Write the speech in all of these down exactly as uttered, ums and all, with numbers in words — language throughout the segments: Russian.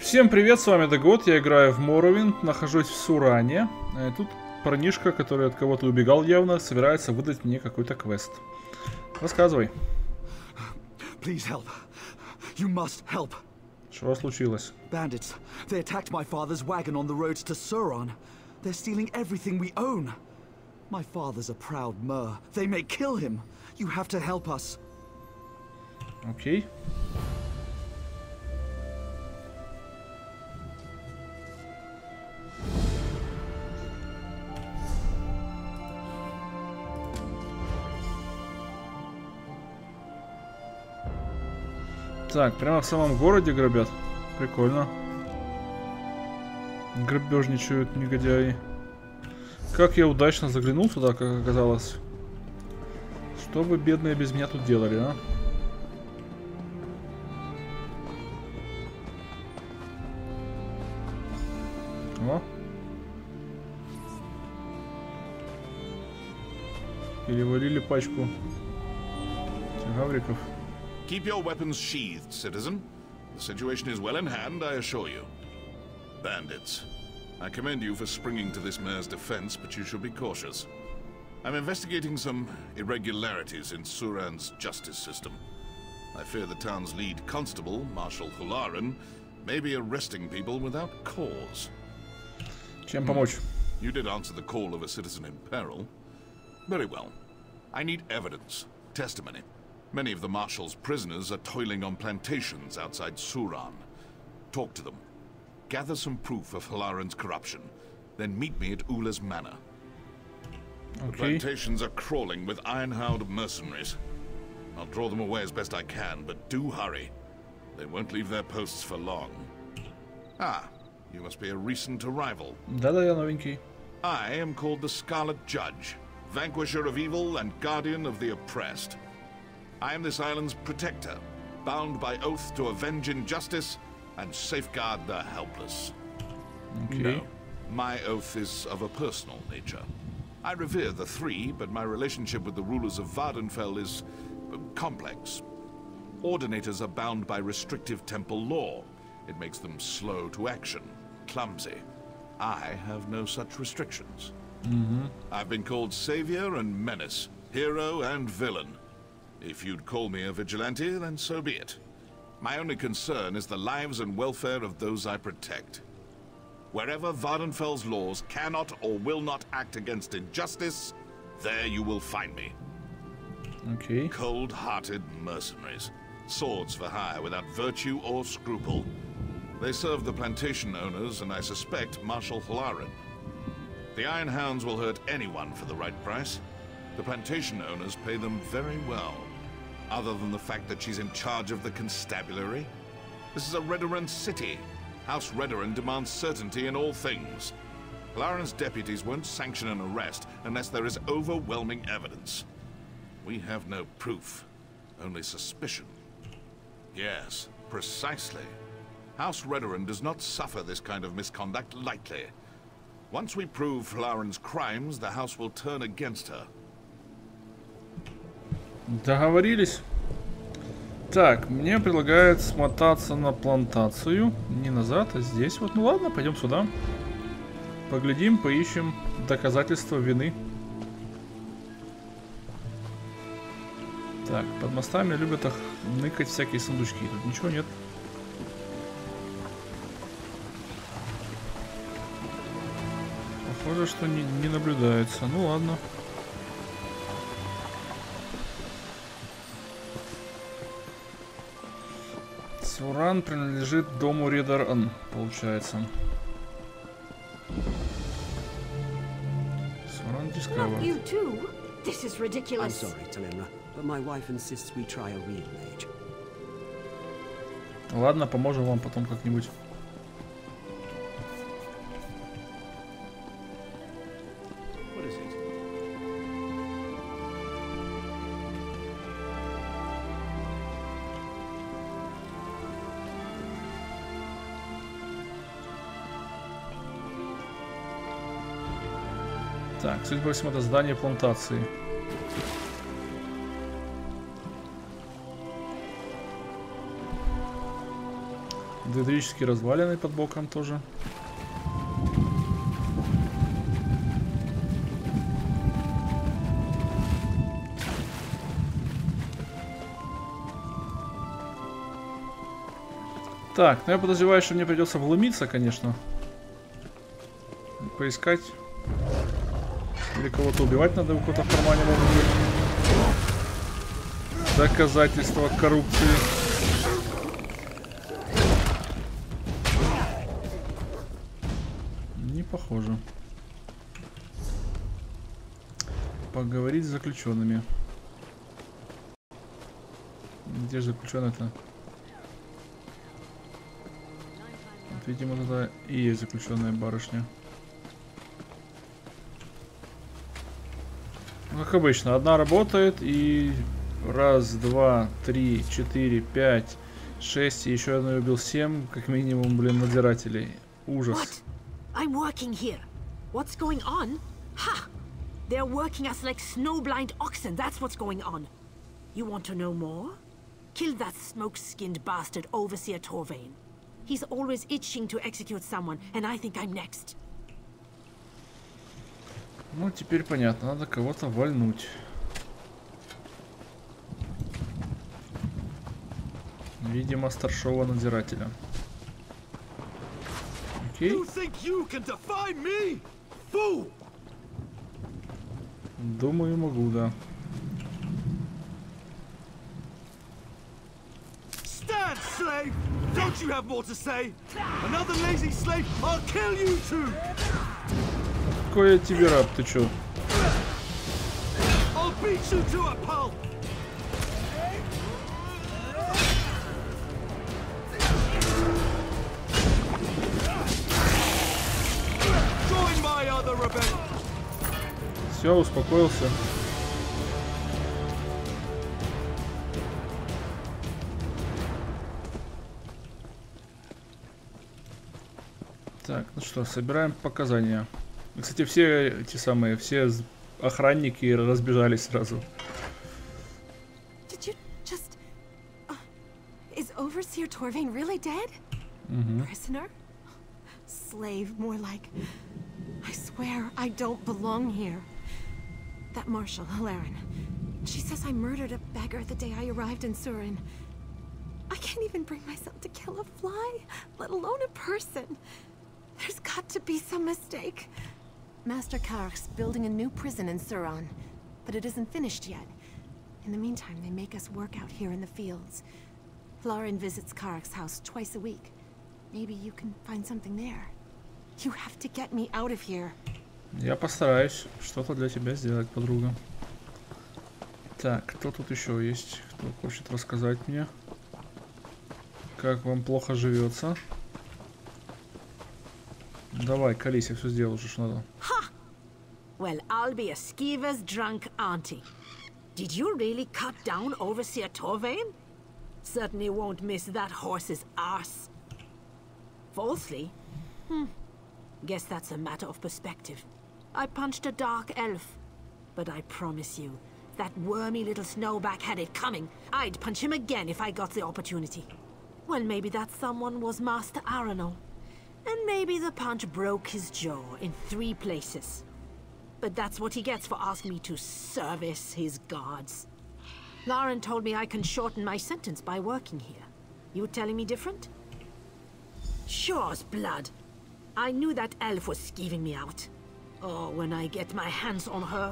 Всем привет, с вами Дагод, я играю в Morrowind, нахожусь в Суране. И тут парнишка, который от кого-то убегал явно, собирается выдать мне какой-то квест. Рассказывай. Please help. You must help. Что случилось? Bandits. They attacked my father's wagon on the roads to Suran. They're stealing everything we own. My father's a proud Mer. They may kill him. You have to help us. Окей. Так, прямо в самом городе грабят. Прикольно. Грабежничают негодяи. Как я удачно заглянул туда, как оказалось. Что вы, бедные, без меня тут делали, а? О. Перевалили пачку гавриков. Keep your weapons sheathed, citizen. The situation is well in hand, I assure you. Bandits. I commend you for springing to this mayor's defense, but you should be cautious. I'm investigating some irregularities in Suran's justice system. I fear the town's lead constable, Marshal Hularan, may be arresting people without cause. Чем помочь? You did answer the call of a citizen in peril. Very well. I need evidence, testimony. Many of the Marshal's prisoners are toiling on plantations outside Suran. Talk to them. Gather some proof of Hularan's corruption. Then meet me at Ula's manor. Okay. The plantations are crawling with Ironhound mercenaries. I'll draw them away as best I can, but do hurry. They won't leave their posts for long. Ah, you must be a recent arrival. Да-да, я новенький. I am called the Scarlet Judge, vanquisher of evil and guardian of the oppressed. I am this island's protector, bound by oath to avenge injustice and safeguard the helpless. Okay. No, my oath is of a personal nature. I revere the three, but my relationship with the rulers of Vardenfell is uh, complex. Ordinators are bound by restrictive temple law. It makes them slow to action, clumsy. I have no such restrictions. Mm-hmm. I've been called savior and menace, hero and villain. If you'd call me a vigilante, then so be it. My only concern is the lives and welfare of those I protect. Wherever Vardenfell's laws cannot or will not act against injustice, there you will find me. Okay. Cold-hearted mercenaries. Swords for hire without virtue or scruple. They serve the plantation owners and I suspect Marshal Hularan. The Ironhounds will hurt anyone for the right price. The plantation owners pay them very well. Other than the fact that she's in charge of the constabulary. This is a Redoran city. House Redoran demands certainty in all things. Hularan's deputies won't sanction an arrest unless there is overwhelming evidence. We have no proof, only suspicion. Yes, precisely. House Redoran does not suffer this kind of misconduct lightly. Once we prove Hularan's crimes, the house will turn against her. Договорились. Так, мне предлагают смотаться на плантацию. Не назад, а здесь. Вот, ну ладно, пойдем сюда. Поглядим, поищем доказательства вины. Так, под мостами любят их ныкать всякие сундучки. Тут ничего нет. Похоже, что не, не наблюдается. Ну ладно. Суран принадлежит дому Редаран, получается. Суран Discover. You too? This is ridiculous. I'm sorry, Talimra, but my wife insists we try a real mage. Ладно, поможем вам потом как-нибудь. What is it? Так, судя по всему, это здание плантации. Гидрические развалины под боком тоже. Так, ну я подозреваю, что мне придется вломиться, конечно. Поискать. Или кого-то убивать надо, у кого-то в кармане может быть. Доказательства коррупции. Не похоже. Поговорить с заключенными. Где же заключенный-то? Видимо, это и есть заключенная барышня. Ну, как обычно, одна работает и раз, два, три, четыре, пять, шесть, и еще одну убил семь, как минимум, блин, надзирателей. Ужас. What? I'm working here. What's going on? Ha! They're working us like snow-blind oxen. That's what's going on. You want to know more? Kill that smoke-skinned bastard Overseer Torvain. He's always itching to execute someone, and I think I'm next. Ну, теперь понятно, надо кого-то вальнуть. Видимо, старшего надзирателя. Окей. Думаю, могу, да. Stand, slave! Don't you have more to say? Another lazy slave, I'll kill you too! Какой я тебе раб, ты чё? I'll beat you to a pulp! Join my other rebellion! Все, успокоился. Так, ну что, собираем показания. Кстати, все эти самые, все охранники разбежались сразу. Did you just... Uh, is Overseer Torvain really dead? Mm-hmm. Prisoner? Slave, more like... I swear I don't belong here. That Marshal, Hilaren. She says I murdered a beggar the day I arrived in Surin. I can't even bring myself to kill a fly, let alone a person. There's got to be some mistake. Master Kark's building a new prison in Suron, but it isn't finished yet. In the meantime, they make us work out here in the fields. Hilaren visits Kark's house twice a week. Maybe you can find something there. You have to get me out of here. Я постараюсь что-то для тебя сделать, подруга. Так, кто тут еще есть? Кто хочет рассказать мне, как вам плохо живется? Давай, колись, я все сделал уже, что надо. Ha! Well, I'll be a skeever's drunk auntie. Did you really cut down Overseer Torvain? Certainly won't miss that horse's arse. Falsely? Hmm. Guess that's a matter of perspective. I punched a dark elf. But I promise you, that wormy little snowback had it coming. I'd punch him again if I got the opportunity. Well, maybe that someone was Master Arano. And maybe the punch broke his jaw in three places. But that's what he gets for asking me to service his gods. Lauren told me I can shorten my sentence by working here. You telling me different? Sure as blood. I knew that elf was skeeving me out. Oh, when I get my hands on her.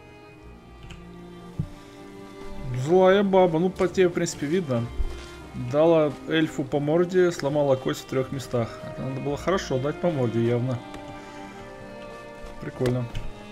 Злая баба, ну по тебе в принципе видно. Дала эльфу по морде, сломала кость в трех местах. Это надо было хорошо дать по морде, явно. Прикольно.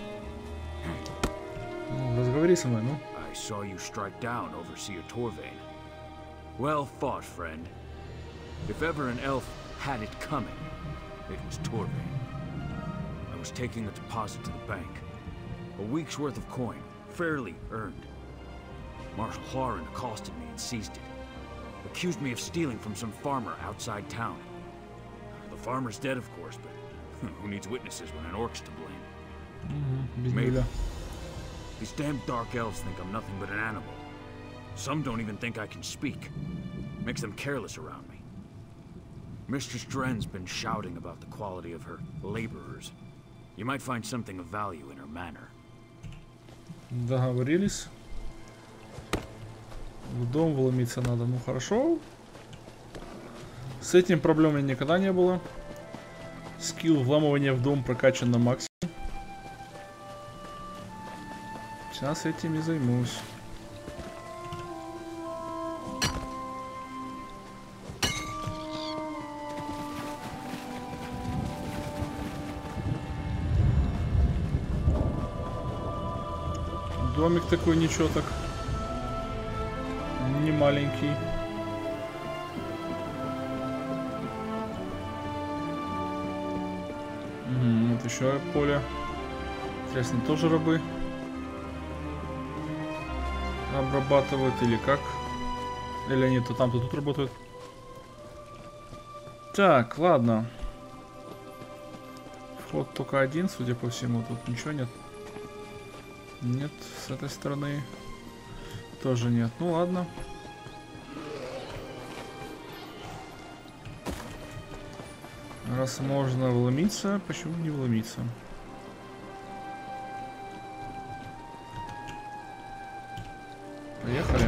Ну, разговори со мной, ну. I saw you strike down Overseer Torvain. Well fought, friend. If ever an elf had it coming, it was Torvain. I was taking a deposit to the bank. A week's worth of coin, fairly earned. Marshal Hilaren accosted me and seized it. Accused me of stealing from some farmer outside town. The farmer's dead, of course, but who needs witnesses when an orc's to blame? Mm-hmm. Maybe. These damn dark elves think I'm nothing but an animal. Some don't even think I can speak. Makes them careless around me. Mistress Dren's been shouting about the quality of her laborers. You might find something of value in her manner. Договорились. В дом вломиться надо. Ну хорошо. С этим проблем никогда не было. Скилл вламывания в дом прокачан на максимум. Сейчас этим и займусь. Домик такой ничего так. Не маленький. Угу, вот еще поле. Интересно, тоже рабы обрабатывают или как? Или они то там, то тут работают? Так, ладно. Вход только один, судя по всему. Тут ничего нет. Нет, с этой стороны тоже нет. Ну ладно. Раз можно вломиться, почему не вломиться? Поехали.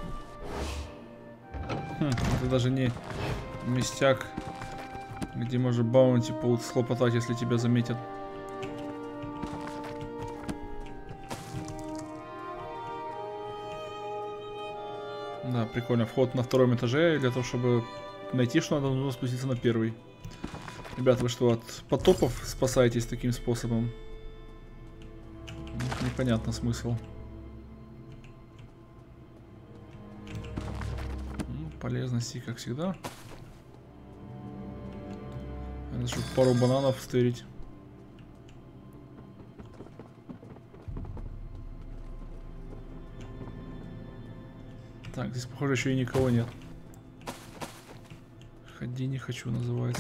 Хм, это даже не местяк, где можно баунти схлопотать, если тебя заметят. Да, прикольно. Вход на втором этаже. Для того, чтобы найти, что надо, нужно спуститься на первый. Ребята, вы что, от потопов спасаетесь таким способом? Непонятно смысл. Ну, полезности, как всегда. Надо, чтобы пару бананов стырить. Так, здесь, похоже, еще и никого нет. Ходи, не хочу, называется.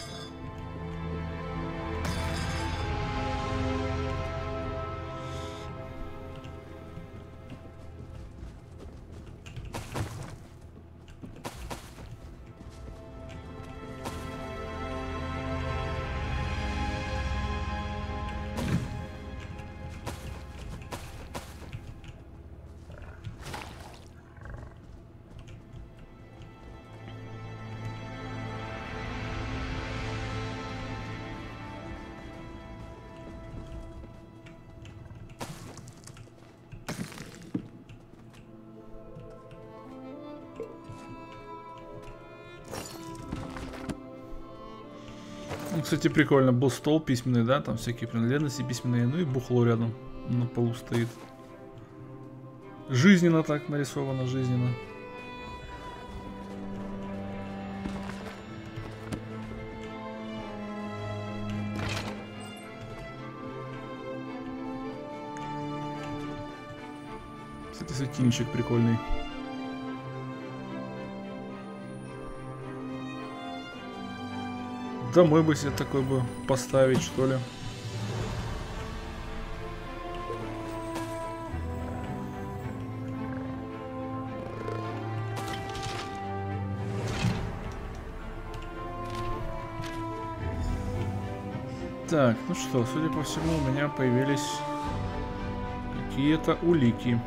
Кстати, прикольно. Был стол письменный, да? Там всякие принадлежности письменные. Ну и бухло рядом на полу стоит. Жизненно так нарисовано, жизненно. Кстати, светильничек прикольный. Домой бы себе такой бы поставить, что ли. Так, ну что, судя по всему, у меня появились какие-то улики.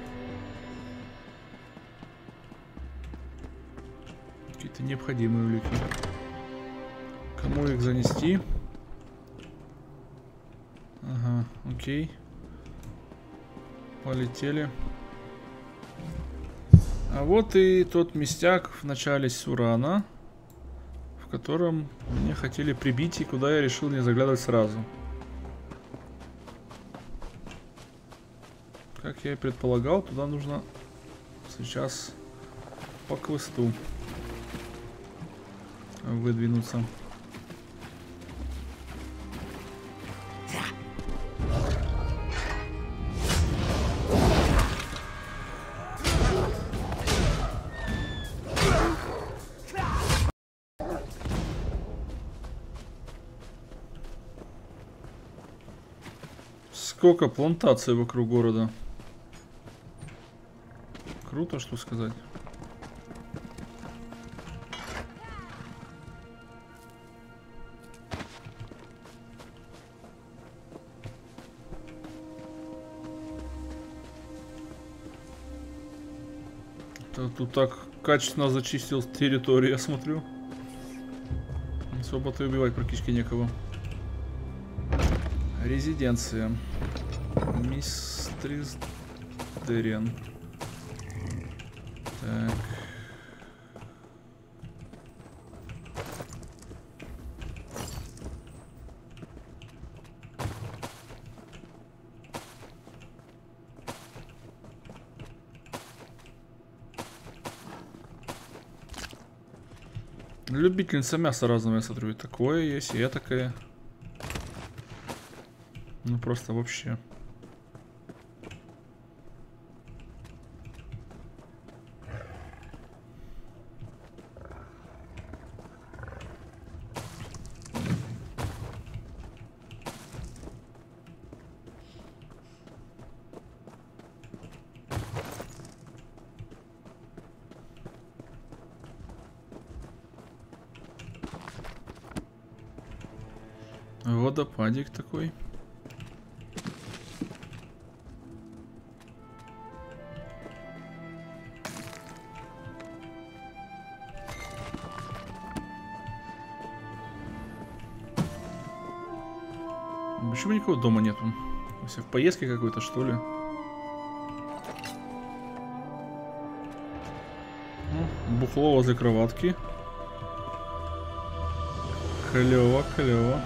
Какие-то необходимые улики. Кому их занести? Ага, окей. Полетели. А вот и тот местяк в начале Сурана, в котором мне хотели прибить и куда я решил не заглядывать сразу. Как я и предполагал, туда нужно сейчас по квесту выдвинуться. Сколько плантаций вокруг города. Круто, что сказать. Да, тут так качественно зачистил территорию, я смотрю. Особо-то и убивать практически некого. Резиденция. Мистрис Дерен. Так. Любительница мяса разного, я смотрю. И такое есть, и такая. Ну просто вообще. Водопадик такой. Почему никого дома нету? Все в поездке какой-то, что ли? Ну, бухло возле кроватки. Клево, клево.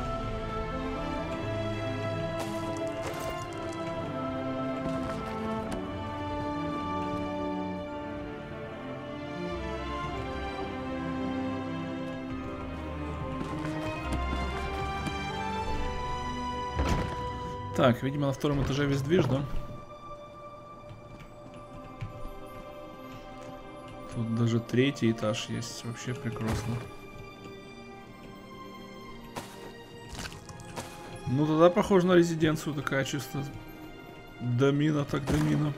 Так, видимо, на втором этаже весь движ, да? Тут даже третий этаж есть. Вообще прекрасно. Ну, тогда похоже на резиденцию. Такая чисто домина, так домина.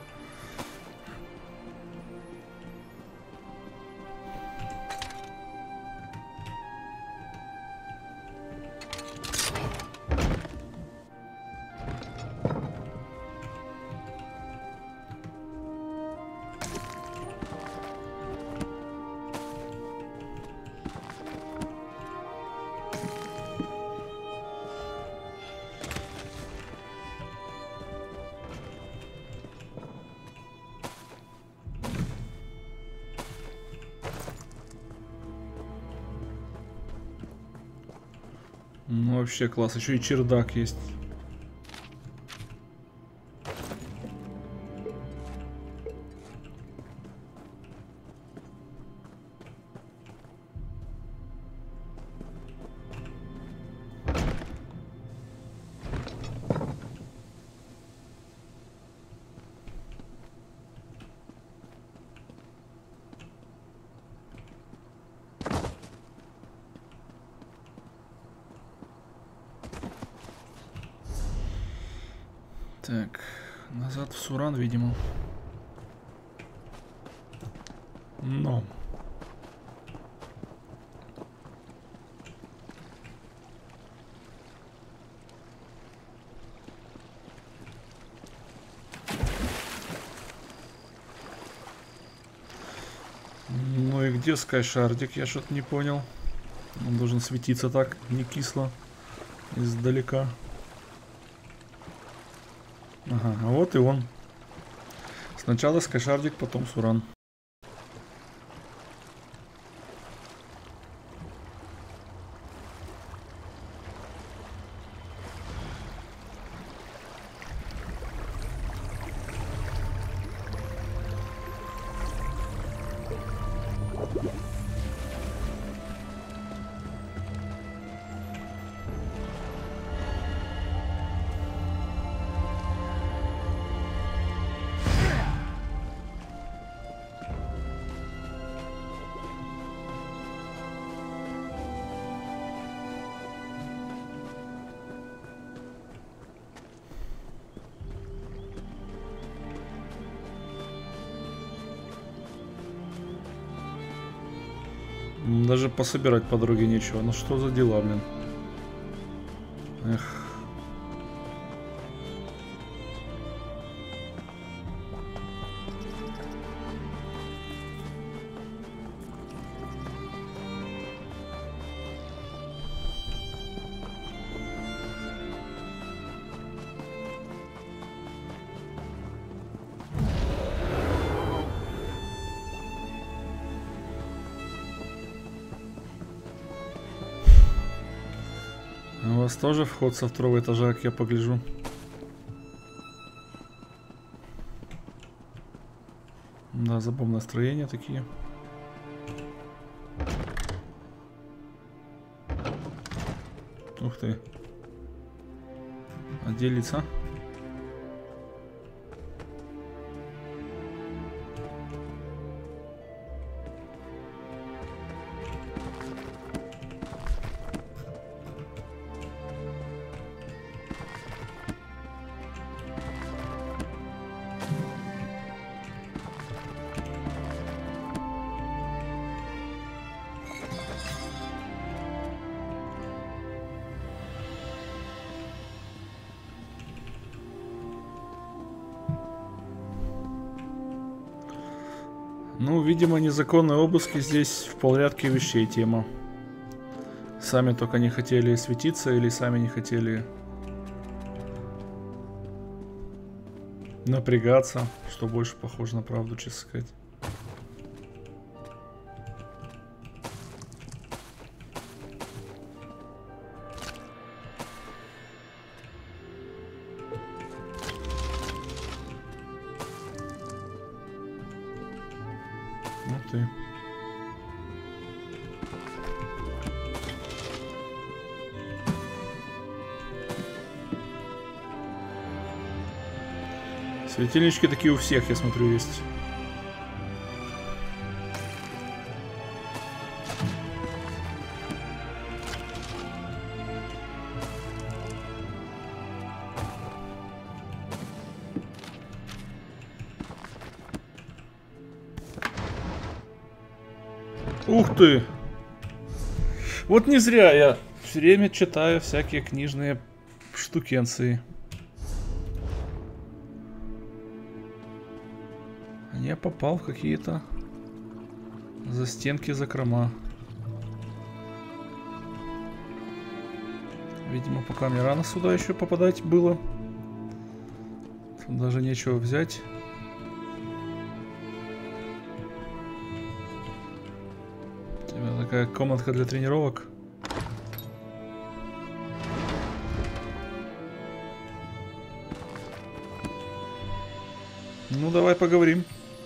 Ну, вообще класс. Еще и чердак есть. Так, назад в Суран, видимо. Но. Ну и где Скайшардик? Я что-то не понял. Он должен светиться так, не кисло, издалека. Ага, а вот и он. Сначала Скайшардик, потом Суран. Даже пособирать по дороге нечего. Ну что за дела, блин. Эх. У вас тоже вход со второго этажа, как я погляжу. Да, забавное строение такие. Ух ты. А где лица? Ну, видимо, незаконные обыски здесь в порядке вещей тема. Сами только не хотели светиться или сами не хотели напрягаться, что больше похоже на правду, честно сказать. Ты. Светильнички такие у всех, я смотрю, есть. Ух ты! Вот не зря я все время читаю всякие книжные штукенции. Я попал в какие-то застенки, закрома. Видимо, пока мне рано сюда еще попадать было. Тут даже нечего взять. Такая комнатка для тренировок. Ну, давай поговорим.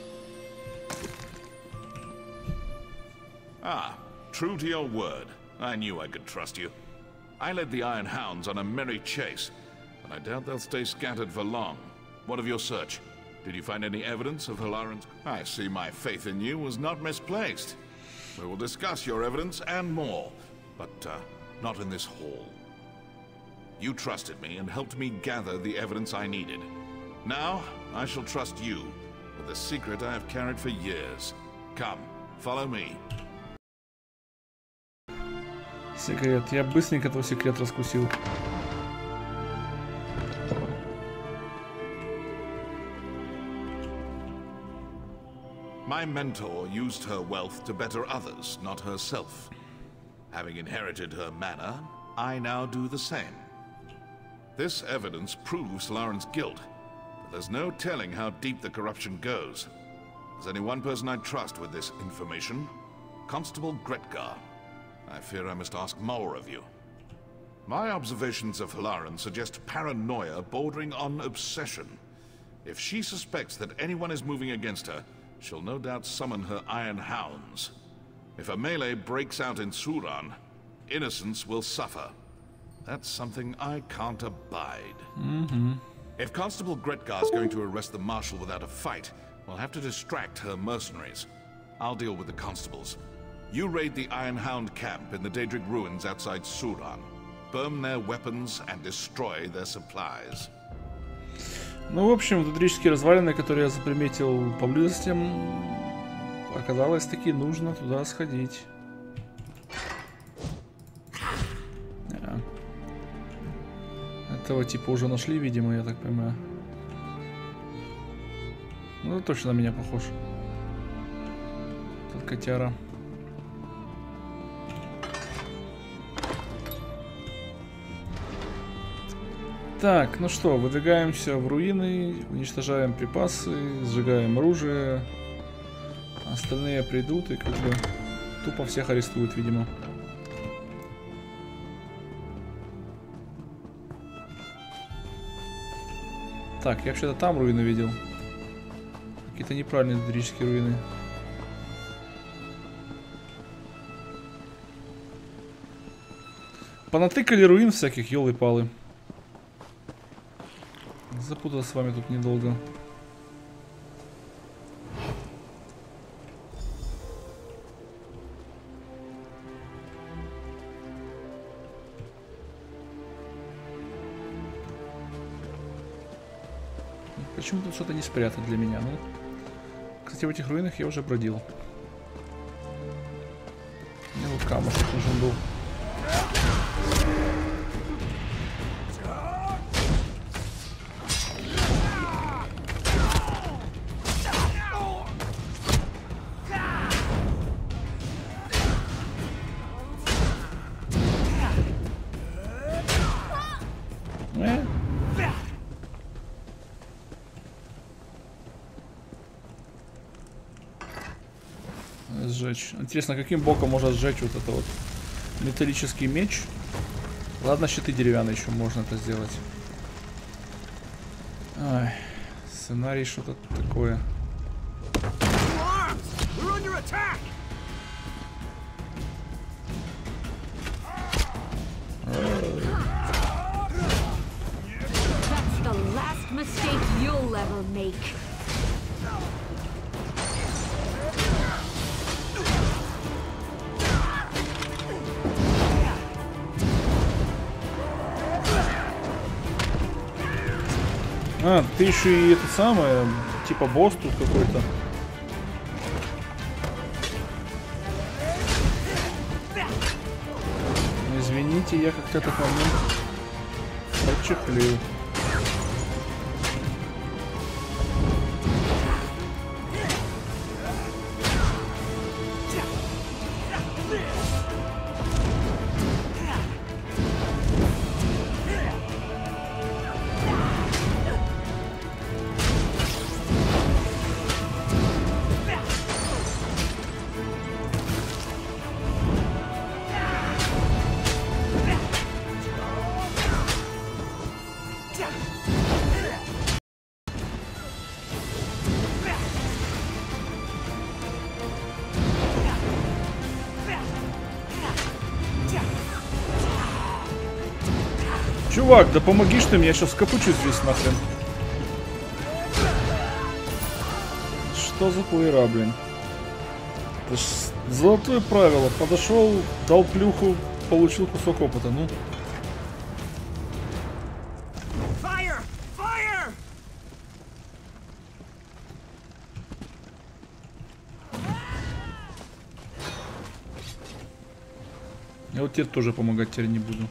Ah, true to your word. I knew I could trust you. I led the Iron Hounds on a merry chase, and I doubt they'll stay scattered for long. What of your search? Did you find any evidence of Halaran's... I see my faith in you was not misplaced. We will discuss your evidence and more, but uh, not in this hall. You trusted me and helped me gather the evidence I needed. Now, I shall trust you with a secret I have carried for years. Come, follow me. Секрет. Я быстренько твой секрет раскусил. My mentor used her wealth to better others, not herself. Having inherited her manor, I now do the same. This evidence proves Lauren's guilt, but there's no telling how deep the corruption goes. There's only one person I trust with this information, Constable Gretgar. I fear I must ask more of you. My observations of Halaren suggest paranoia bordering on obsession. If she suspects that anyone is moving against her, she'll no doubt summon her Iron Hounds. If a melee breaks out in Suran, innocents will suffer. That's something I can't abide. Mm-hmm. If Constable Gretgar's going to arrest the Marshal without a fight, we'll have to distract her mercenaries. I'll deal with the constables. You raid the Iron Hound camp in the Daedric ruins outside Suran. Burn their weapons and destroy their supplies. Ну, в общем, дудрические развалины, которые я заприметил поблизости, оказалось таки нужно туда сходить. Yeah. Этого типа уже нашли, видимо, я так понимаю. Ну, точно на меня похож. Тут котяра. Так, ну что, выдвигаемся в руины, уничтожаем припасы, сжигаем оружие. Остальные придут и как бы тупо всех арестуют, видимо. Так, я вообще-то там руины видел. Какие-то неправильные исторические руины. Понатыкали руин всяких, ёлы-палы. Запутался с вами тут недолго. Почему тут что-то не спрятать для меня? Ну, кстати, в этих руинах я уже бродил. Мне вот камушек нужен был. Сжечь. Интересно, каким боком можно сжечь вот это вот металлический меч? Ладно, щиты деревянные еще можно это сделать. Ай, сценарий что-то такое. А, ты еще и это самое, типа босс тут какой-то. Извините, я как-то этот момент отчехлил. Чувак, да помоги ж ты мне, я сейчас скопучусь здесь нахрен. Что за плеера, блин? Это ж золотое правило. Подошел, дал плюху, получил кусок опыта, ну. Fire! Fire! Я вот тебе тоже помогать теперь не буду.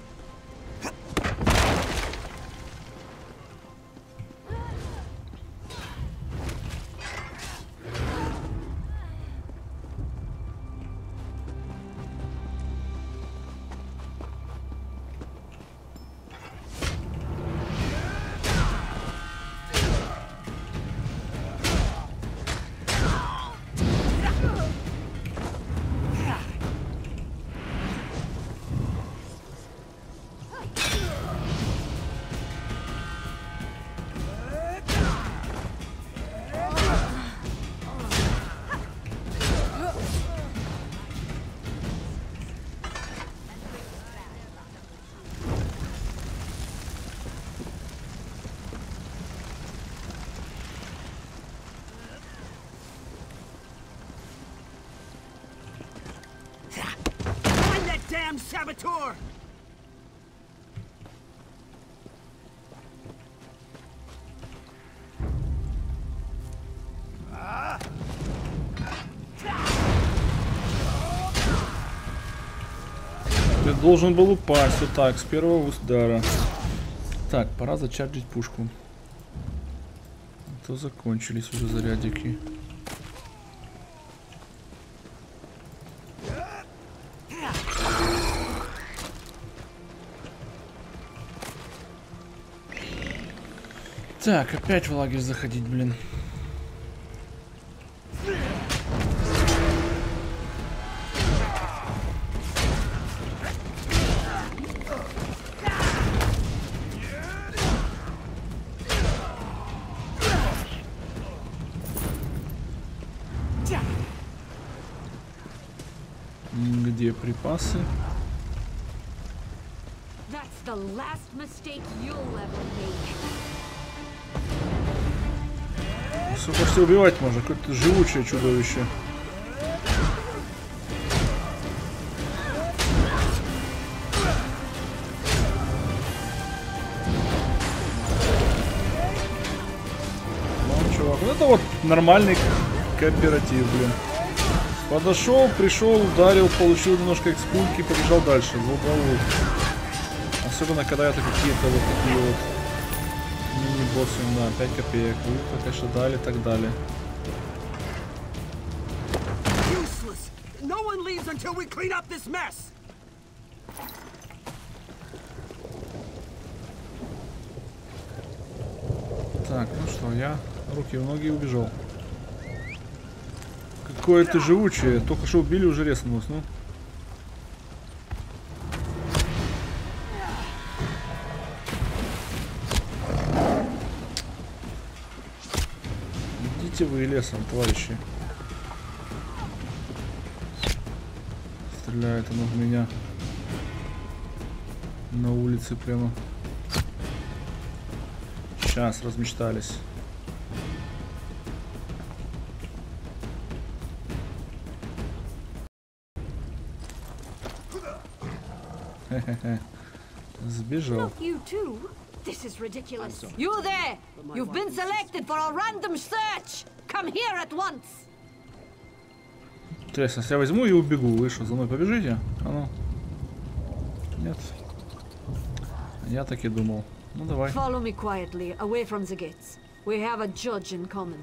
Damn saboteur! Ты должен был упасть вот так, с первого удара. Так, пора зачарджить пушку. А то закончились уже зарядики. Так, опять в лагерь заходить, блин. где припасы? Все почти убивать можно, какое-то живучее чудовище. Ну, чувак, вот это вот нормальный кооператив, блин. Подошел, пришел, ударил, получил немножко экспульки, побежал дальше, в углу. Особенно, когда это какие-то вот такие вот мини-боссы, да, пять копеек, вы, конечно, дали, так далее. Так, ну что, я руки в ноги убежал. Какое-то живучее, только что убили, уже резнулось, ну. Идите вы лесом, товарищи. Стреляет оно в меня. На улице прямо. Сейчас размечтались. Сбежал. This is ridiculous. You there! You've been selected for a random search! Come here at once! Интересно, если я возьму и убегу, вы что, за мной побежите? А ну. Нет. Я так и думал. Ну давай. Follow me quietly, away from the gates. We have a judge in common.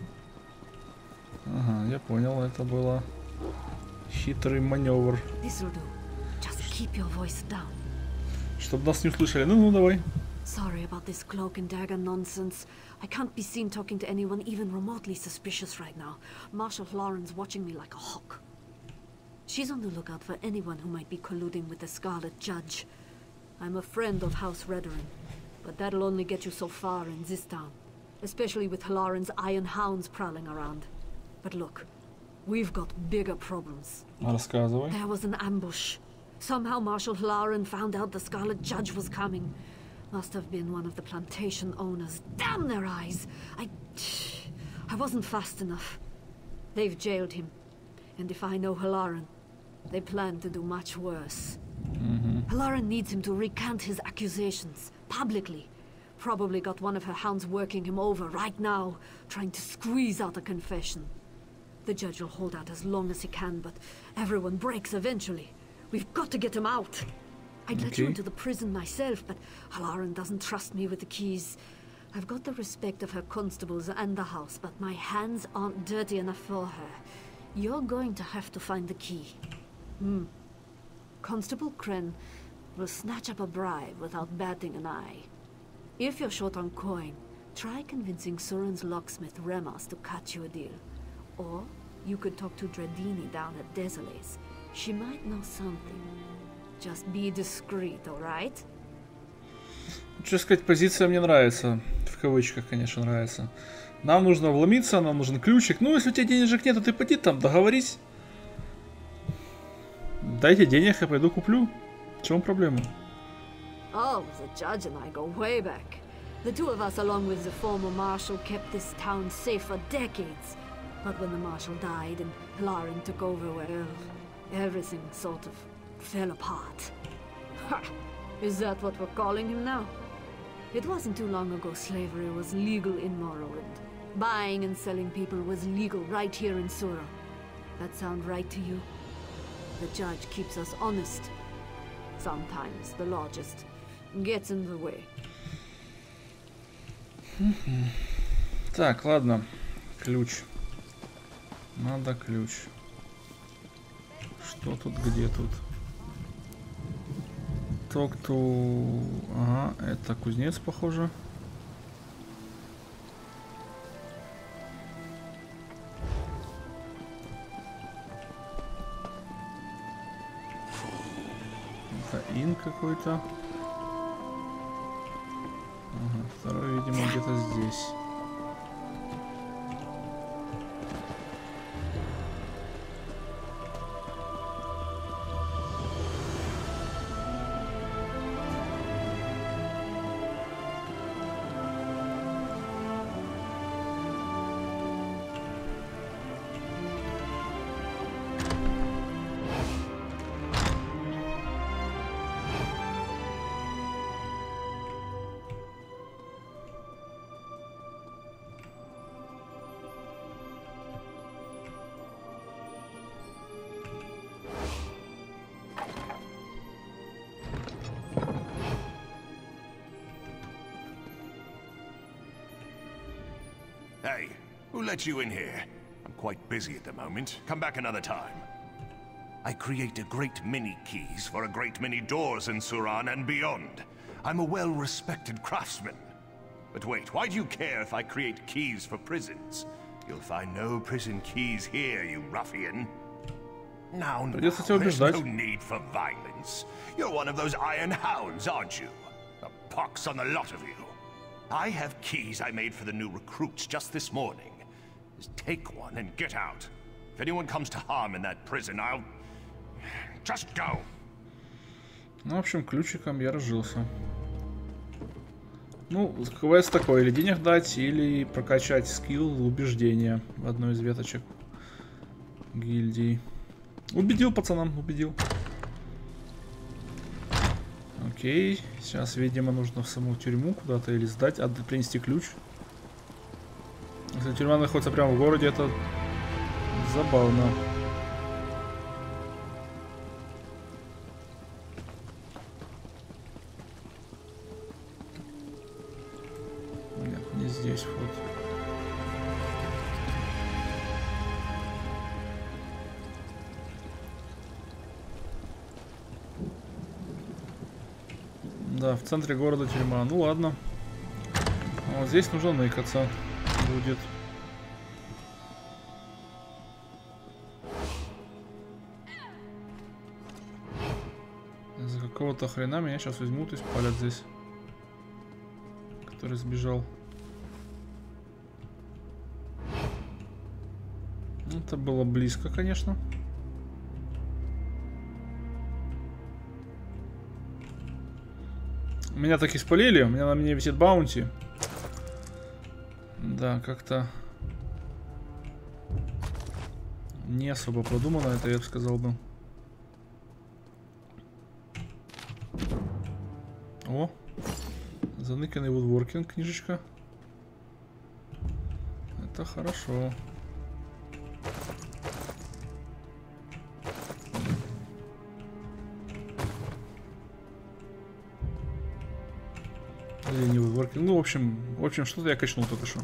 Ага, я понял, это было хитрый маневр. This will do. Just keep your voice down. Чтобы нас не услышали. Ну, ну, давай. Sorry about this cloak and dagger nonsense. I can't be seen talking to anyone even remotely suspicious right now. Marshal Lauren's watching me like a hawk. She's on the lookout for anyone who might be colluding with the Scarlet Judge. I'm a friend of House Redoran, but that'll only get you so far in this town, especially with Lauren's Iron Hounds prowling around. But look, we've got bigger problems. Рассказывай. There was an ambush. Somehow Marshal Lauren found out the Scarlet Judge was coming. Must have been one of the plantation owners. Damn their eyes! I... I wasn't fast enough. They've jailed him. And if I know Halaran, they plan to do much worse. Mm-hmm. Halaran needs him to recant his accusations, publicly. Probably got one of her hounds working him over right now, trying to squeeze out a confession. The judge will hold out as long as he can, but everyone breaks eventually. We've got to get him out. I'd let Okay. you into the prison myself, but Halaran doesn't trust me with the keys. I've got the respect of her constables and the house, but my hands aren't dirty enough for her. You're going to have to find the key. Hmm. Constable Kren will snatch up a bribe without batting an eye. If you're short on coin, try convincing Suran's locksmith Remas to cut you a deal. Or you could talk to Dredini down at Desoles. She might know something. Just be discreet, alright? Что сказать, позиция мне нравится. В кавычках, конечно, нравится. Нам нужно вломиться, нам нужен ключик. Ну, если у тебя денежек нет, то ты пойди там, договорись. Дайте денег, я пойду куплю. В чем проблема? Oh, the judge and I go way back. The two of us, along with the former marshal, kept this town safe for decades. But when the marshal died and Halaran took over, well, everything sort of fell apart. Ha! Is that what we're calling him now? It wasn't too long ago slavery was legal in Morrowind. Buying and selling people was legal right here in Sura. That sound right to you? The judge keeps us honest. Sometimes the law just gets in the way. Так, ладно. Ключ. Надо ключ. Что тут, где тут? Talk to... Ага, это кузнец, похоже. Это ин какой-то. Ага, второй, видимо, где-то здесь. let you in here? I'm quite busy at the moment. Come back another time. I create a great many keys for a great many doors in Suran and beyond. I'm a well-respected craftsman. But wait, why do you care if I create keys for prisons? You'll find no prison keys here, you ruffian. Now, now, there's no need for violence. You're one of those iron hounds, aren't you? The pox on the lot of you. I have keys I made for the new recruits just this morning. Just take one and get out. If anyone comes to harm in that prison, I'll... just go. Ну, в общем, ключиком я разжился. Ну, квест такой, или денег дать, или прокачать скилл убеждения в одной из веточек гильдии. Убедил пацанам, убедил. Окей, сейчас, видимо, нужно в саму тюрьму куда-то или сдать, а принести ключ. Если тюрьма находится прямо в городе, это забавно. Нет, не здесь вот. Да, в центре города тюрьма. Ну ладно. А вот здесь нужно ныкаться будет. За какого-то хрена меня сейчас возьмут и спалят здесь. Который сбежал. Это было близко, конечно. Меня так и спалили, у меня на мне висит баунти. Да, как-то не особо продумано это, я бы сказал бы. О, заныканный вудворкинг, книжечка. Это хорошо. Или не вудворкинг. Ну, в общем, в общем, что-то я качнул только что.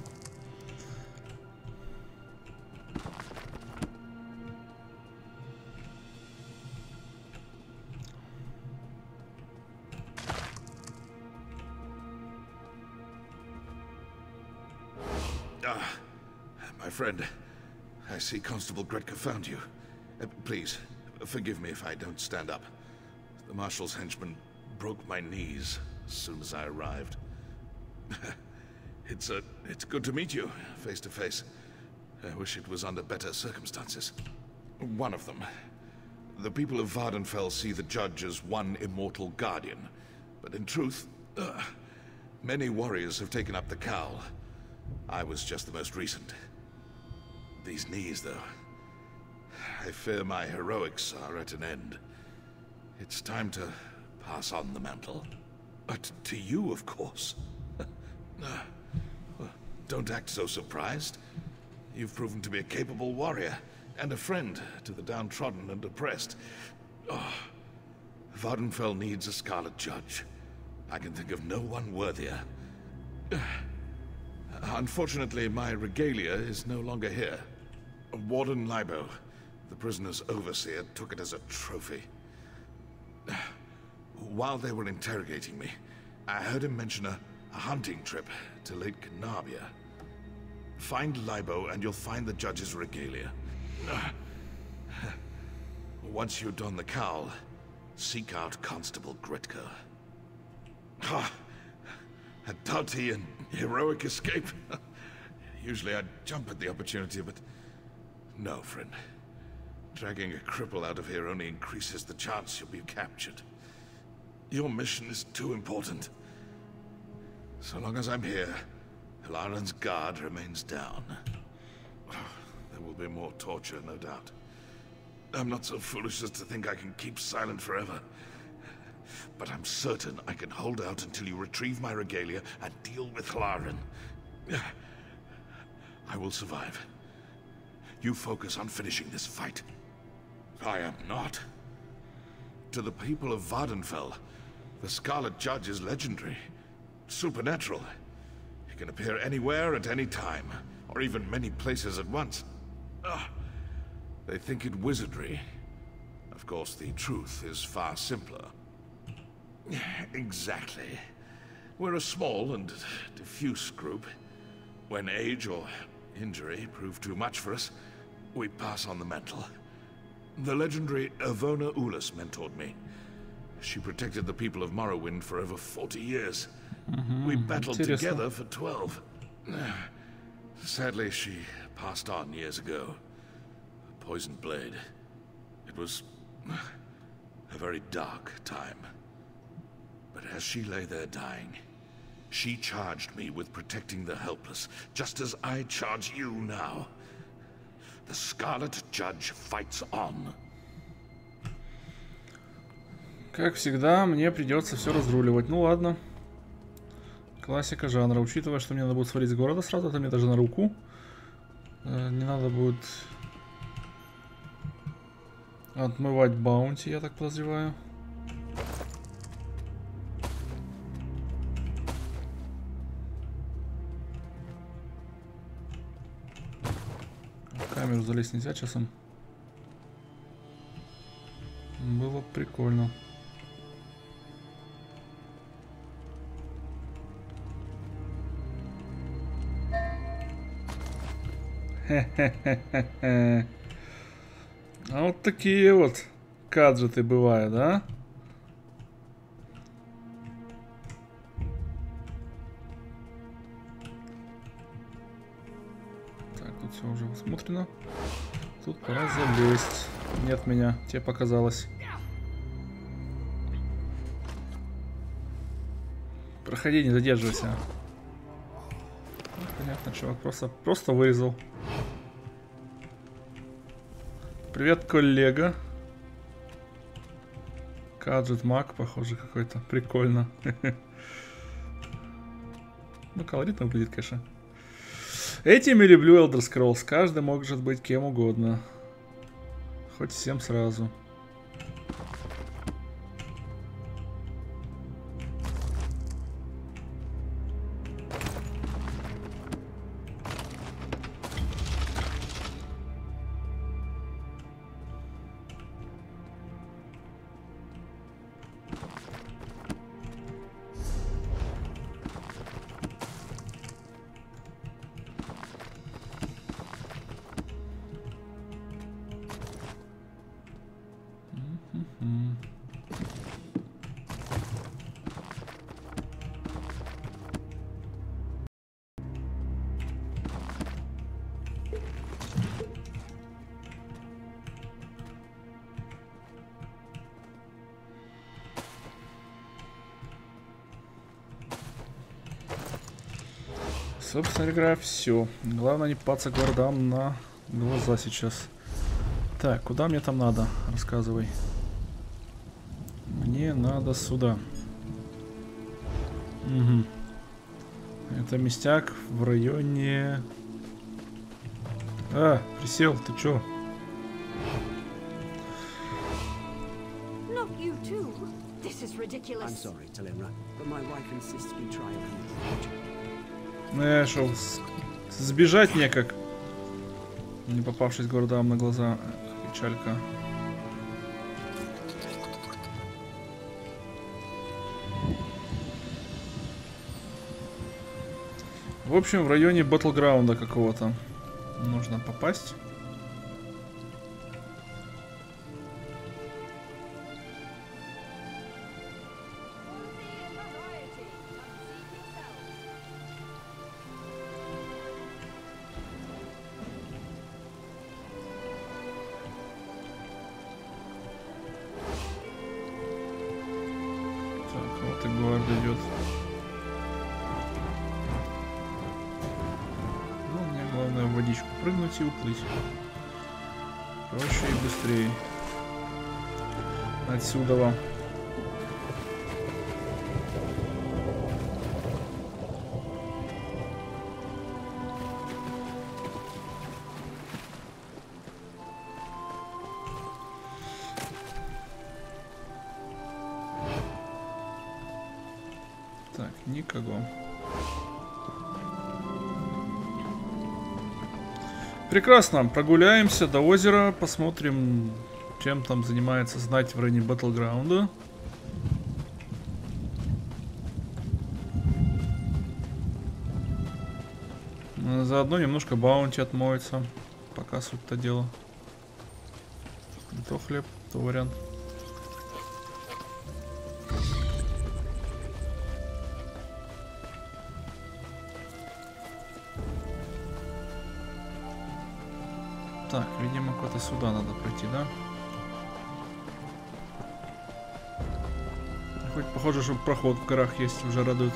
Friend, I see Constable Gretka found you. Uh, please, forgive me if I don't stand up. The Marshal's henchman broke my knees as soon as I arrived. It's, uh, it's good to meet you, face to face. I wish it was under better circumstances. One of them. The people of Vardenfell see the judge as one immortal guardian. But in truth, uh, many warriors have taken up the cowl. I was just the most recent. These knees, though. I fear my heroics are at an end. It's time to pass on the mantle. But to you, of course. Don't act so surprised. You've proven to be a capable warrior, and a friend to the downtrodden and oppressed. Oh, Vardenfell needs a Scarlet Judge. I can think of no one worthier. Unfortunately, my regalia is no longer here. Warden Libo, the prisoner's overseer, took it as a trophy. While they were interrogating me, I heard him mention a, a hunting trip to Lake Canabia. Find Libo and you'll find the judge's regalia. Once you don the cowl, seek out Constable Gretka. A doughty and heroic escape. Usually I'd jump at the opportunity, but no, friend. Dragging a cripple out of here only increases the chance you'll be captured. Your mission is too important. So long as I'm here, Hilaran's guard remains down. There will be more torture, no doubt. I'm not so foolish as to think I can keep silent forever. But I'm certain I can hold out until you retrieve my regalia and deal with Hilaran. I will survive. You focus on finishing this fight. I am not. To the people of Vardenfell, the Scarlet Judge is legendary, supernatural. He can appear anywhere at any time, or even many places at once. Ah, they think it wizardry. Of course, the truth is far simpler. Exactly. We're a small and diffuse group. When age or injury prove too much for us, we pass on the mantle. The legendary Avona Ulas mentored me. She protected the people of Morrowind for over forty years. Mm-hmm. We battled Seriously? together for twelve. Sadly, she passed on years ago. A poisoned blade. It was a very dark time. But as she lay there dying, she charged me with protecting the helpless, just as I charge you now. The Scarlet Judge fights on. Как всегда, мне придется все разруливать. Ну ладно. Классика жанра. Учитывая, что мне надо будет свалить с города сразу, это мне даже на руку. Не надо будет отмывать баунти, я так подозреваю. В камеру залезть нельзя часом. Было прикольно. Хе-хе-хе-хе. А вот такие вот гаджеты бывают, да? Так, тут все уже осмотрено. Тут пора залезть. Нет меня, тебе показалось. Проходи, не задерживайся. Ну, понятно, чувак просто, просто вырезал. Привет, коллега. Гаджет Мак, похоже, какой-то. Прикольно. Ну, колоритно выглядит, конечно. Этими люблю Elder Scrolls. Каждый может быть кем угодно. Хоть всем сразу. Собственно говоря, все. Главное не паться городам на глаза сейчас. Так, куда мне там надо? Рассказывай. Мне надо сюда. Угу. Это местяк в районе... А, присел, ты чё? Ну, шел сбежать некак, не попавшись городам на глаза. Печалька. В общем, в районе батлграунда какого-то нужно попасть. И уплыть. Проще и быстрее. Отсюда. Так, никого. Прекрасно, прогуляемся до озера, посмотрим, чем там занимается знать в районе Батлграунда. Заодно немножко баунти отмоется, пока суть-то дело. Не то хлеб, то вариант. Так, видимо, куда-то сюда надо пройти, да? Хоть похоже, что проход в горах есть, уже радует.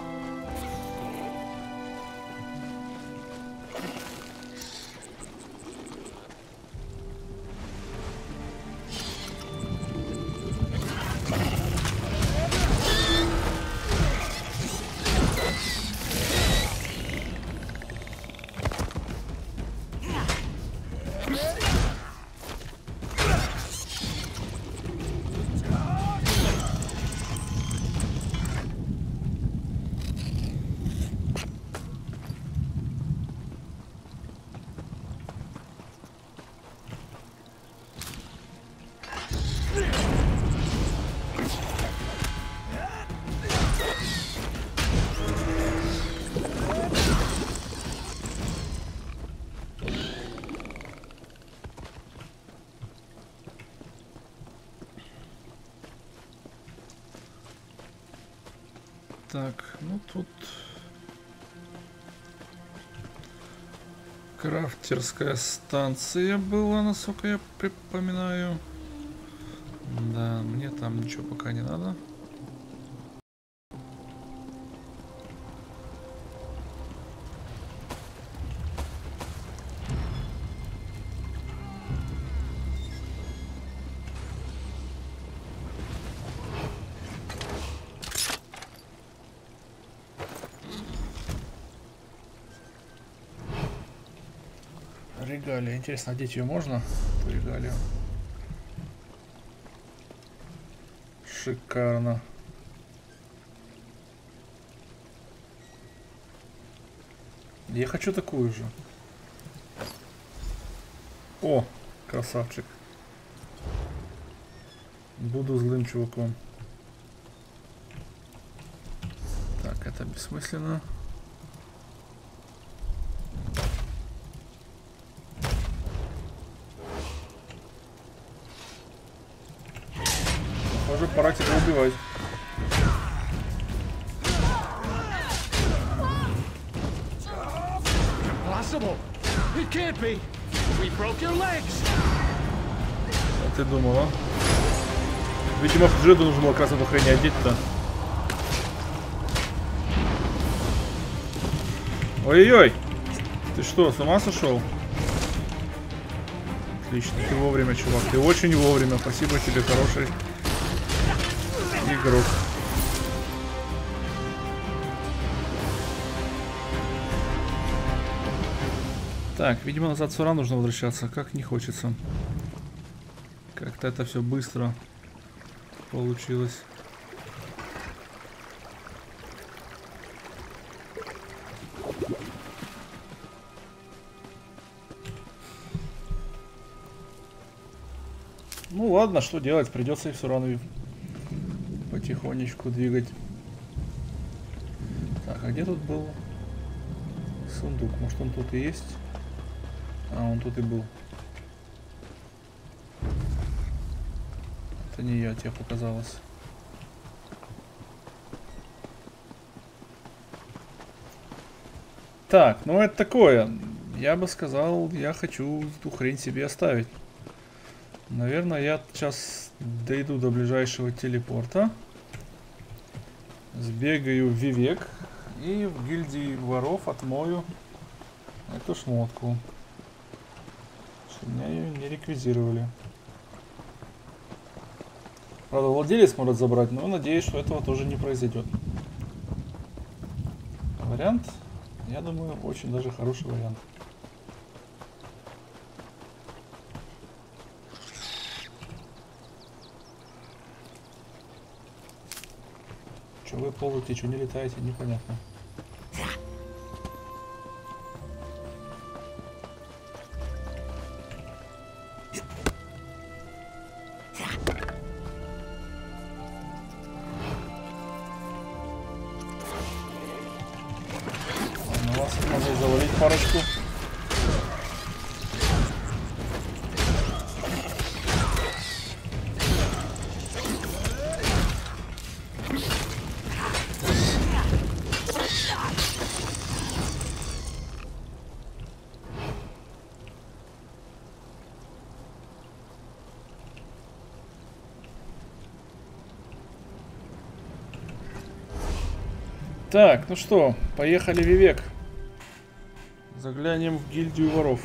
Так, ну тут крафтерская станция была, насколько я припоминаю. Да, мне там ничего пока не надо. Регалия. Интересно, одеть ее можно? Эту регалию. Шикарно. Я хочу такую же. О, красавчик. Буду злым чуваком. Так, это бессмысленно. Похоже, пора тебя убивать. А ты думала? Видимо, в Джеду нужно было как раз эту хрень одеть-то. Ой-ой-ой! Ты что, с ума сошел? Отлично, ты вовремя, чувак. Ты очень вовремя. Спасибо тебе, хороший игрок. Так, видимо, назад в Суран нужно возвращаться. Как не хочется. Как-то это все быстро получилось. Ну ладно, что делать? Придется и в Суран потихонечку двигать. Так, а где тут был сундук? Может, он тут и есть? А, он тут и был. Это не я, тебе показалось. Так, ну это такое. Я бы сказал, я хочу эту хрень себе оставить. Наверное, я сейчас дойду до ближайшего телепорта. Сбегаю в Вивек. И в гильдии воров отмою эту шмотку. Чтобы меня ее не реквизировали. Правда, владелец может забрать, но надеюсь, что этого тоже не произойдет. Вариант, я думаю, очень даже хороший вариант. Че вы ползаете, что не летаете, непонятно. Можно завалить парочку. Так, ну что, поехали, Вивек. Заглянем в гильдию воров.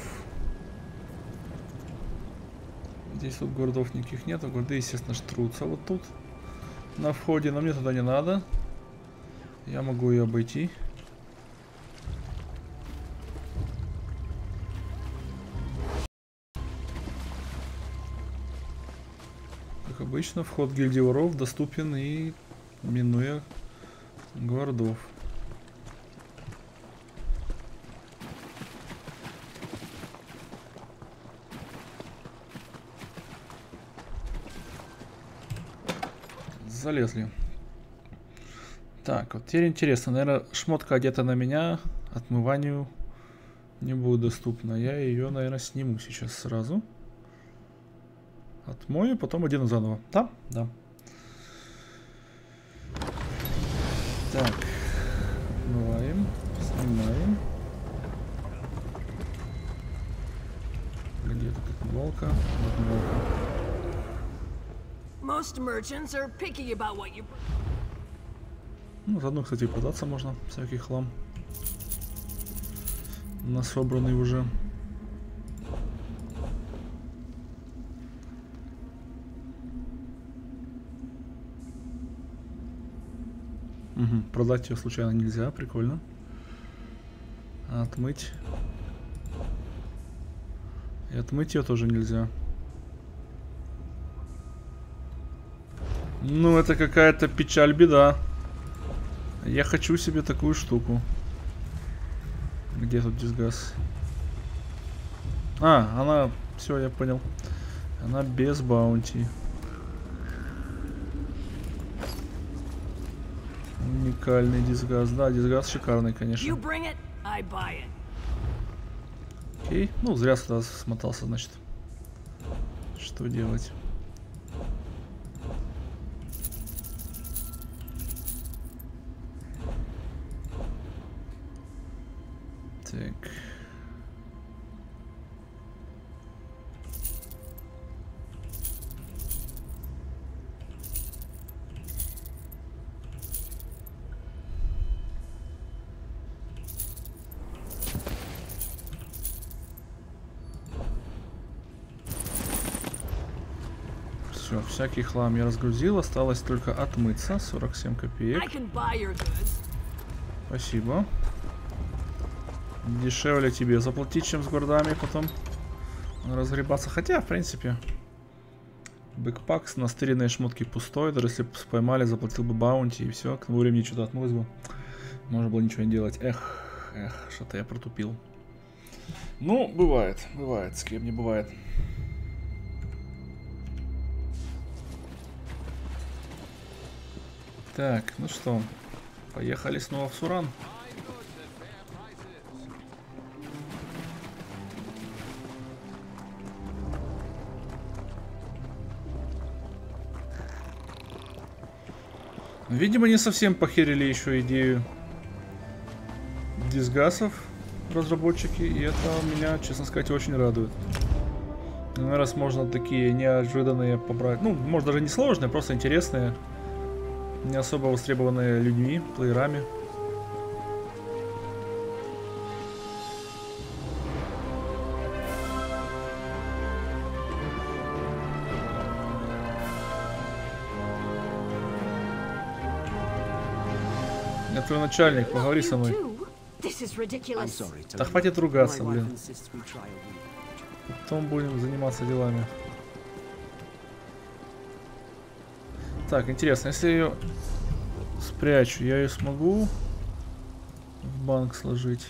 Здесь тут городов никаких нету. Города, естественно, штрутся вот тут на входе, но мне туда не надо. Я могу ее обойти. Как обычно, вход в гильдию воров доступен и минуя городов. Залезли. Так, вот теперь интересно. Наверное, шмотка одета на меня. Отмыванию не будет доступна. Я ее, наверное, сниму сейчас сразу. Отмою, потом одену заново. Да? Да. Так, отмываем, снимаем. Где тут отмывалка? Отмывалка. Most merchants are picky about what you... Ну, заодно, кстати, продаться можно. Всякий хлам. Насобранный уже. Угу. Продать ее случайно нельзя, прикольно. Отмыть. И отмыть ее тоже нельзя. Ну, это какая-то печаль, беда. Я хочу себе такую штуку. Где тут дисгаз? А, она... Все, я понял. Она без баунти. Уникальный дисгаз. Да, дисгаз шикарный, конечно. Окей. Ну, зря сюда смотался, значит. Что делать? Так. Все, всякий хлам я разгрузил, осталось только отмыться. сорок семь копеек. Спасибо. Дешевле тебе заплатить, чем с городами потом разгребаться. Хотя, в принципе, бэкпак на стыренные шмотки пустой. Даже если бы поймали, заплатил бы баунти и все. К тому времени что-то отмылось бы. Можно было ничего не делать. Эх, эх, что-то я протупил. Ну, бывает, бывает, с кем не бывает. Так, ну что, поехали снова в Суран. Видимо, не совсем похерили еще идею дисгасов разработчики, и это меня, честно сказать, очень радует. Ну, раз можно такие неожиданные побрать, ну, может даже не сложные, просто интересные, не особо востребованные людьми, плеерами. Я твой начальник, поговори со мной. Да хватит ругаться, блин. Потом будем заниматься делами. Так, интересно, если я ее спрячу, я ее смогу в банк сложить?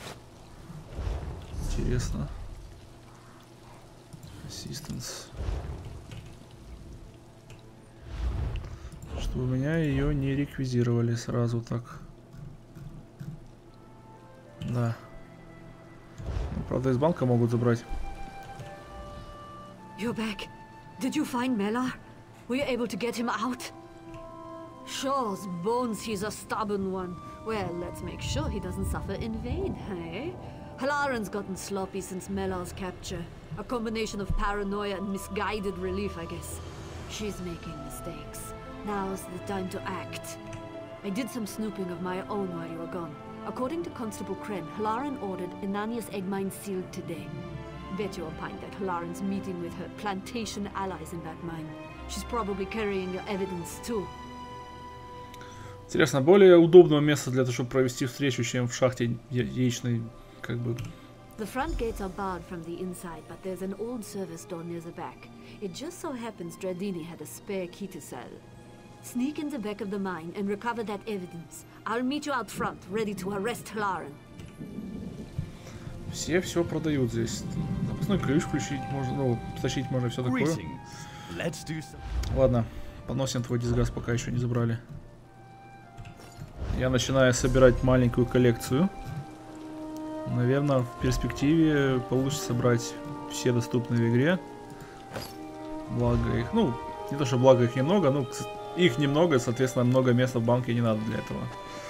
Интересно. Assistance. Что у меня ее не реквизировали сразу так. Да. Ну, правда, из банка могут забрать. You're back. Did you find Melar? Were you able to get him out? Shaw's bones, he's a stubborn one. Well, let's make sure he doesn't suffer in vain, eh? Halaran's gotten sloppy since Melar's capture. A combination of paranoia and misguided relief, I guess. She's making mistakes. Now's the time to act. I did some snooping of my own while you were gone. According to Constable Kren, Halaran ordered Inania's egg mine sealed today. Bet you a pint that Halaran's meeting with her plantation allies in that mine. She's probably carrying your evidence too. Интересно, более удобного места для того, чтобы провести встречу, чем в шахте яичной, как бы. The front gates are barred from the inside, but there's an old service door near the back. It just so happens Dradini had a spare key to sell. Sneak in the back of the mine and recover that evidence. I'll meet you out front, ready to arrest Halaran. Все все продают здесь. Запасной ключ включить можно, ну, стащить можно, все такое. Ладно, поносим твой дисгаз, пока еще не забрали. Я начинаю собирать маленькую коллекцию. Наверное, в перспективе получится собрать все доступные в игре. Благо их, ну, не то что благо их немного, но их немного, соответственно, много места в банке не надо для этого.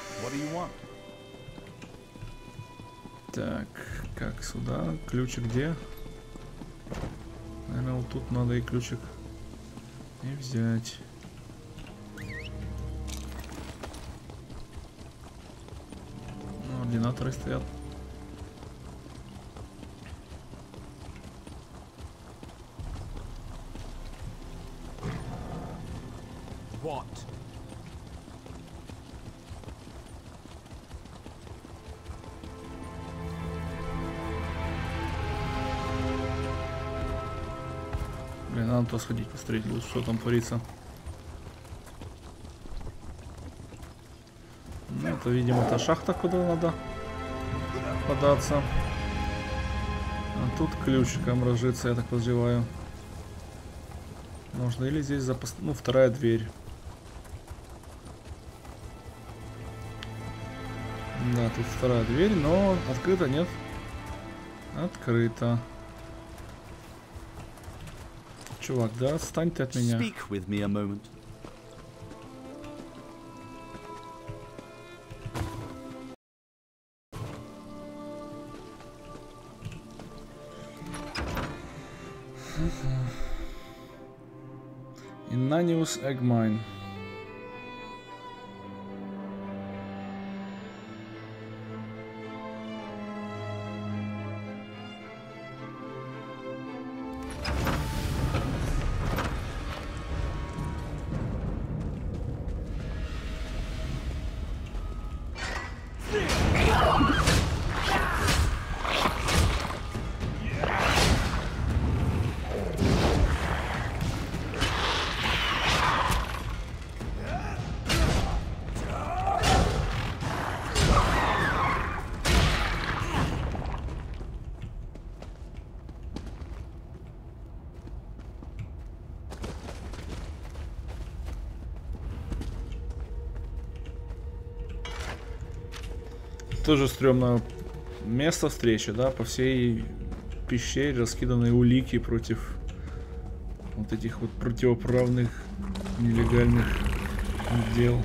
Так, как сюда? Ключик где? Наверное, вот тут надо и ключик и взять. Ну, ординаторы стоят. What? Блин, надо туда сходить, посмотреть, что там творится. Ну, это, видимо, та шахта, куда надо податься. А тут ключиком разжиться, я так подозреваю. Можно или здесь запас... Ну, вторая дверь. Да, тут вторая дверь, но открыто нет. Открыто. Чувак, да отстань ты от меня. Speak with me a moment. Inania's egg mine. Тоже стрёмное место встречи, да, по всей пещере раскиданы улики против вот этих вот противоправных нелегальных дел.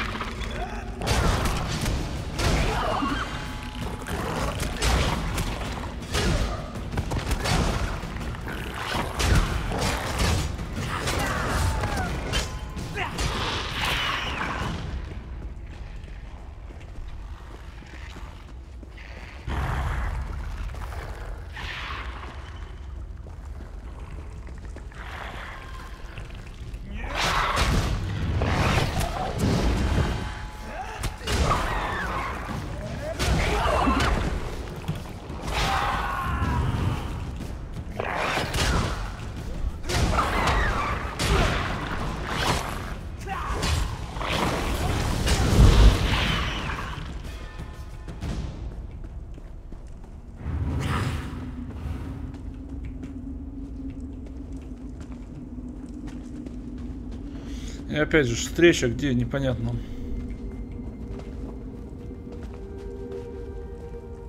И опять же, встреча где, непонятно.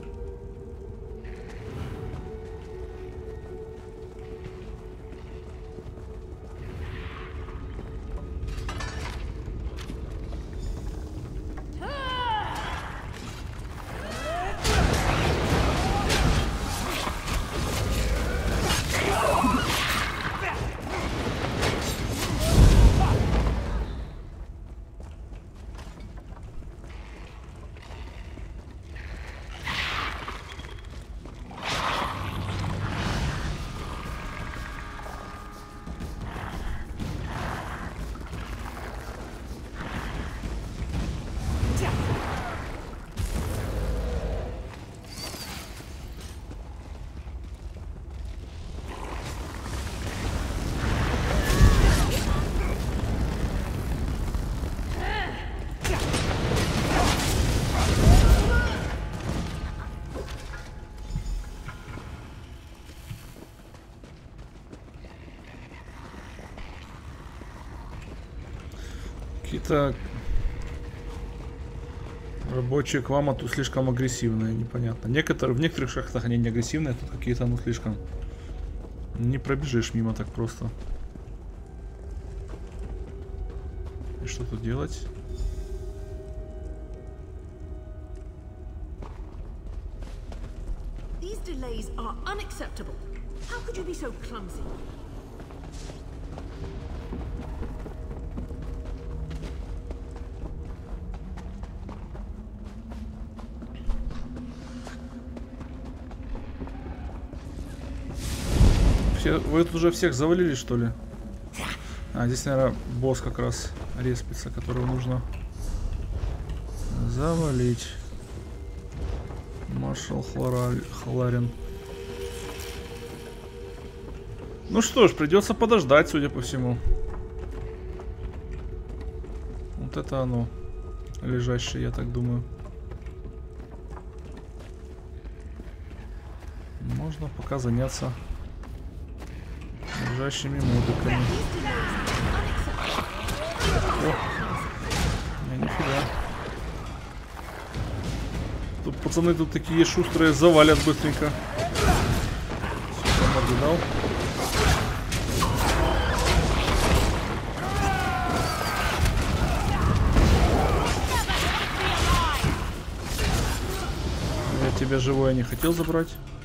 Какие-то рабочие Квама тут слишком агрессивные, непонятно. Некоторые, в некоторых шахтах они не агрессивные, а тут какие-то, ну, слишком... Не пробежишь мимо так просто. И что тут делать? These delays are unacceptable. How could you be so clumsy? Все, вы тут уже всех завалили, что ли? А, здесь, наверное, босс как раз респится, которого нужно завалить. Маршал Халарин. Ну что ж, придется подождать, судя по всему. Вот это оно. Лежащее, я так думаю. Можно пока заняться лежащими модиками. О, не, нифига. Тут пацаны тут такие шустрые, завалят быстренько. Все, морду дал. Я тебя живое не хотел забрать.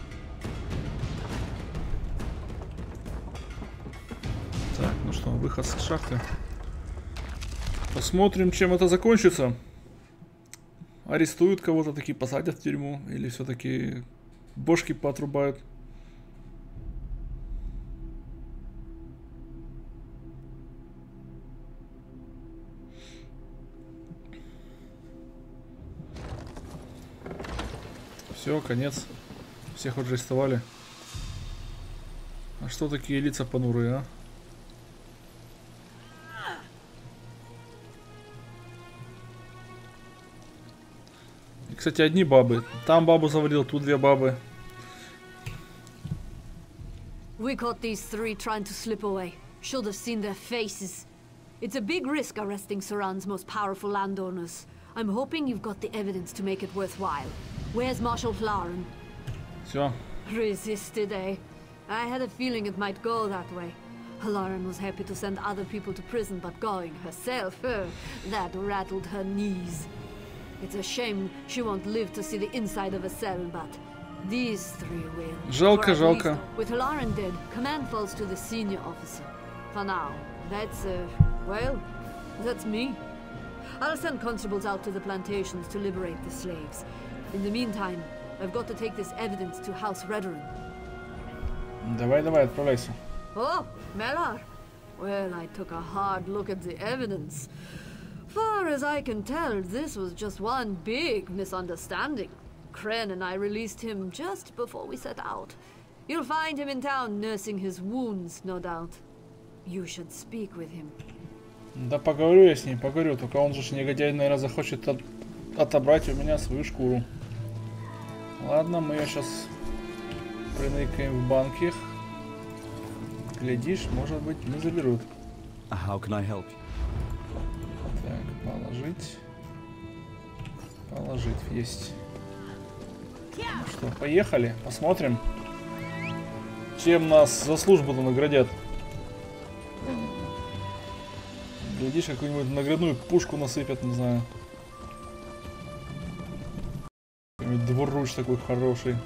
Так, ну что, выход с шахты. Посмотрим, чем это закончится. Арестуют кого-то, такие посадят в тюрьму, или все-таки бошки поотрубают. Все, конец. Всех арестовали. А что такие лица понурые, а? И, кстати, одни бабы. Там бабу завалил, тут две бабы. We caught these three trying to slip away. Should have seen their faces. It's a big risk arresting Suran's most powerful landowners. I'm hoping you've got the evidence to make it worthwhile. Where's Marshal Hlaren? Все. Resisted, eh? I had a feeling it might go that way. Hlaren was happy to send other people to prison, but going herself, uh, that rattled her knees. It's a shame she won't live to see the inside of a cell, but these three will. Жалко, жалко. With Hlaren dead, command falls to the senior officer. For now, that's, uh, well, that's me. I'll send constables out to the plantations to liberate the slaves. In the meantime, I've got to take this evidence to House Redoran. Давай, давай, отправляйся. Oh, Melar. Well, I took a hard look at the evidence. Far as I can tell, this was just one big misunderstanding. Kren and I released him just before we set out. You'll find him in town nursing his wounds, no doubt. You should speak with him. Да поговорю я с ним, поговорю. Только он же негодяй, наверное, захочет от... отобрать у меня свою шкуру. Ладно, мы ее сейчас приныкаем в банке. Глядишь, может быть, не заберут. How can I help you? Так, положить. Положить, есть. Ну что, поехали, посмотрим, чем нас за службу-то наградят. Глядишь, какую-нибудь наградную пушку насыпят, не знаю. Какой-нибудь двурруч такой хороший.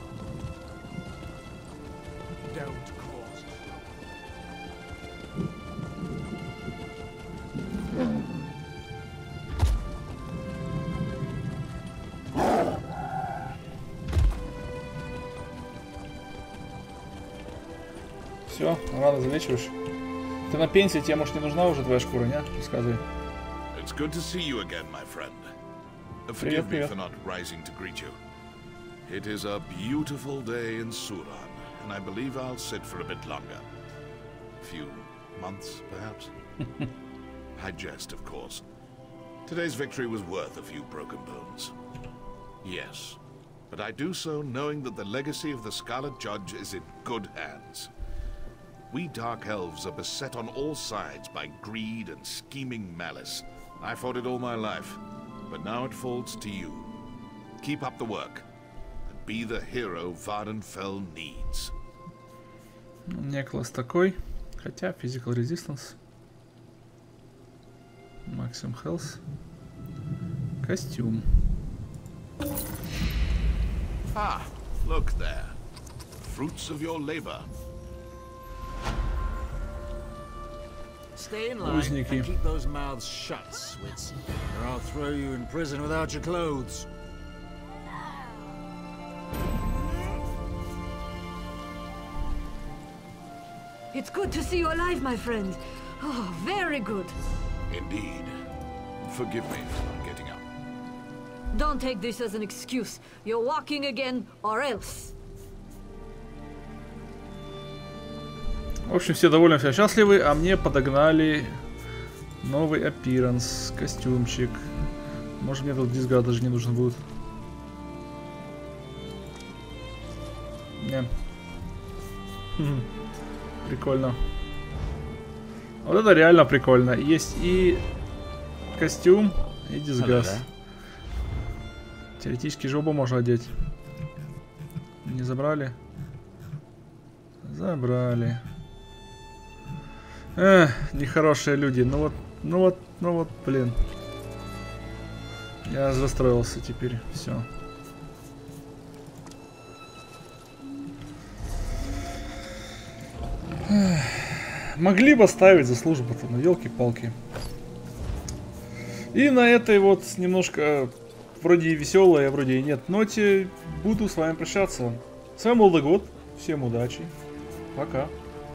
Все, рано залечиваешь. Ты на пенсии, тебе, может, не нужна уже твоя шкура, не? Рассказывай. It's good to see you again, my friend. Forgive me for not rising to greet you. It is a beautiful day in Suran, and I believe I'll sit for a bit longer. A few months, perhaps? I jest, of course. Today's victory was worth a few broken bones. Yes, but I do so knowing that the legacy of the Scarlet Judge is in good hands. We Dark Elves are beset on all sides by greed and scheming malice. I fought it all my life, but now it falls to you. Keep up the work, and be the hero Vvardenfell needs. У меня класс такой, хотя Physical Resistance, Maximum Health, костюм. Ah, look there. Fruits of your labor. Stay in line and keep those mouths shut, Switz, or I'll throw you in prison without your clothes. It's good to see you alive, my friend. Oh, very good. Indeed. Forgive me for not getting up. Don't take this as an excuse. You're walking again, or else. В общем, все довольны, все счастливы, а мне подогнали новый аппиранс, костюмчик. Может, мне тут дисгард даже не нужен будет. Не. Прикольно. Вот это реально прикольно. Есть и костюм, и дисгаз. Теоретически же оба можно одеть. Не забрали? Забрали. Эх, нехорошие люди. Ну вот, ну вот, ну вот, блин. Я расстроился теперь. Все. Могли бы ставить за службу-то, ну елки-палки. И на этой вот немножко вроде и веселой, а вроде и нет ноте буду с вами прощаться. С вами был Дагод. Всем удачи. Пока.